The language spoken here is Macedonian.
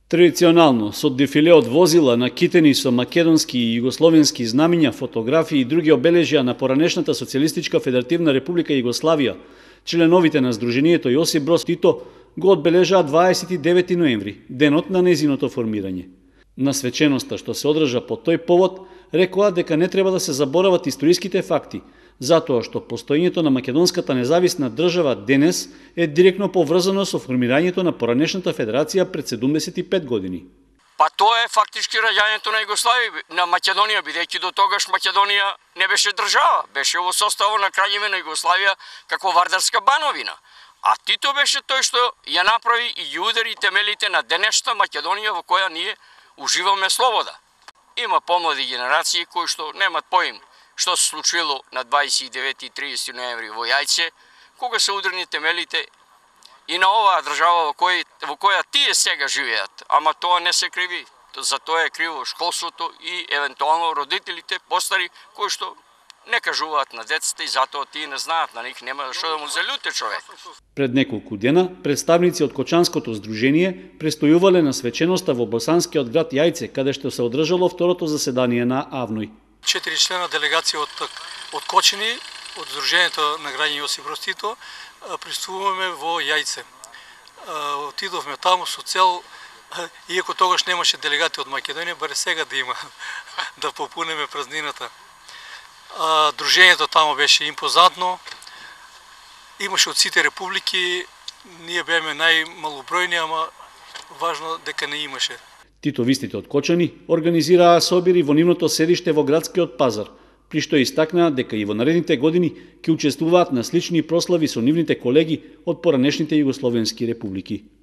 Традиционално, со дефиле од возила накитени со македонски и југословенски знамиња, фотографии и други обележја на поранешната Социјалистичка Федеративна Република Југославија, членовите на Сдруженијето Јосип Броз Тито го одбележаа 29 ноември, денот на нејзиното формирање. На свеченоста што се одржа по тој повод, рекоа дека не треба да се заборават историските факти, затоа што постоењето на македонската независна држава денес е директно поврзано со формирањето на поранешната федерација пред 75 години. Па тоа е фактички раѓањето на Југославија, на Македонија, бидејќи до тогаш Македонија не беше држава, беше во составо на Краљевина Југославија како Вардарска бановина. А Тито беше тој што ја направи и ги удари темелите на денешната Македонија во која ние уживаме слобода. Има помлади генерации кои што немат поим што се случило на 29 и 30 ноември во Јајце, кога се удрени темелите и на оваа држава во која тие сега живеат. Ама тоа не се криви. За тоа е криво школството и евентуално родителите постари кои што не кажуваат на децата и затоа тие не знаат, на нив нема што да му залюте човек. Пред неколку дена представници од Кочанското здружение престојувале на свеченоста во босанскиот град Јајце, каде што се одржало второто заседание на АВНОј. 4 члена делегација од Кочани, од Сдруженијето на граѓани Јосип Броз Тито, пристигуваме во Јајце. Отидовме таму со цел, иако тогаш немаше делегати од Македонија, баре сега да има, да попунеме празнината. Дружењето таму беше импозантно, имаше од сите републики, ние беме најмалобројни, ама важно дека не имаше. Титовистите од Кочани организираа собири во нивното седиште во градскиот пазар, при што истакнаа дека и во наредните години ќе учествуваат на слични прослави со нивните колеги од поранешните југословенски републики.